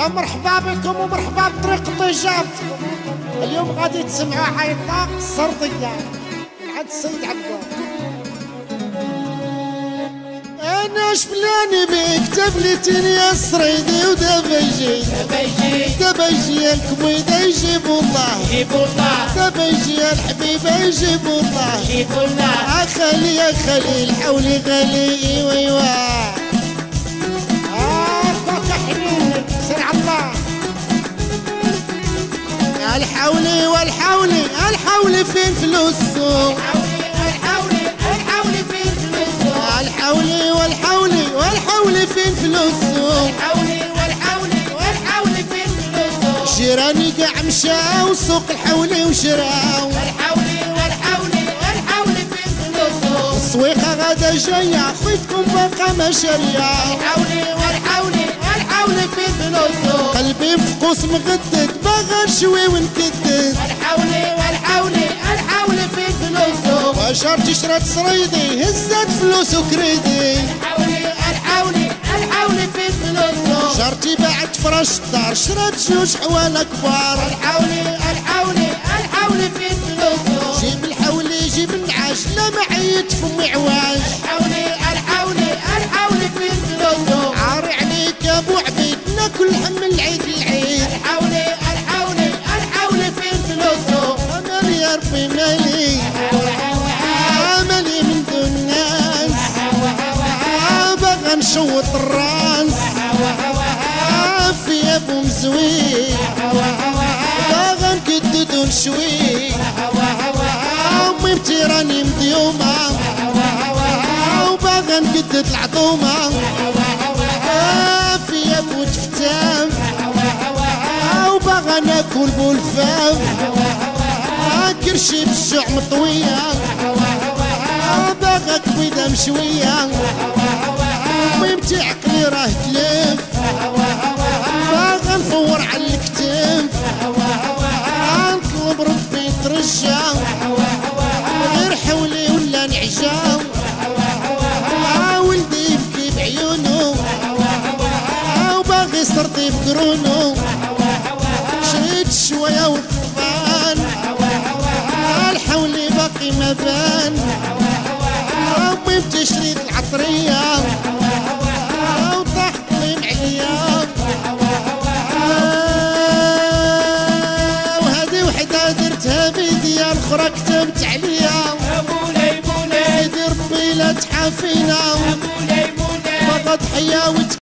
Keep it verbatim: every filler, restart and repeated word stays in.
يا مرحبا بكم ومرحبا بطريقة إجابتكم. اليوم غادي تسمعوا حيطة سرطية من عند السيد عبدو. أنا شبلاني بيك تبلتني يا الصريدي ودابا يجي دابا يجي الكبيدة يجيبو الله دابا يجي الحبيبة يجيبو الله يا خالي يا خالي الحولي غالي ايوا ايوا الحولي والحولي الحولي فين فلوسه الحولي الحولي فين فلوسه الحولي والحولي والحولي فين فلوسه الحولي والحولي والحولي فين فلوسه جيراني كاع مشاو سوق الحولي وشراو الحولي والحولي والحولي فين فلوسه السويقة غادا جاية خويتكم باقا ما شارية الحولي والحولي والحولي فين فلوسه قلبي مفقوس مغدد باغا نشوي ونكدد الحولي والحولي الحولي فين فلوسه وجارتي شرات صريدي هزت فلوس وكريدي الحولي الحولي الحولي فين فلوسه جارتي باعت فراش الدار شرات جوج حوالا كبار الحولي الحولي الحولي فين فلوسه جيب الحولي جيب النعاش لا معيط فمي عواج الحولي الحولي الحولي فين فلوسه عاري عليك يا ابو عبيد ناكل هم العيد العيد الحولي الحولي الحولي فين فلوسه انا يا ربي مالي مالي من دون الناس باغا نشوط الراس في ابو مزوي باغا نكدد ونشوي امي بتي راني مديومه وباغا نكدد العظومه في ابو تفتام وباغا ناكل بولفام كرشي بالجوع مطويه باغا كبيده مشويه ميمتي عقلي راه تلف باغا نفور على الكتف نطلب ربي يترجى غير حولي ولا نعجا ولدي يبكي بعيونو وباغي يسرطي بقرونو شريت شويه والطفان الحولي باقي ما بان امي بتشريت العطريه وطاحت لي معليا وهذه وحده درتها بيديا الاخرى كتبت عليا مولاي مولاي سيدي ربي لا تحافينا مولاي مولاي بغا ضحيه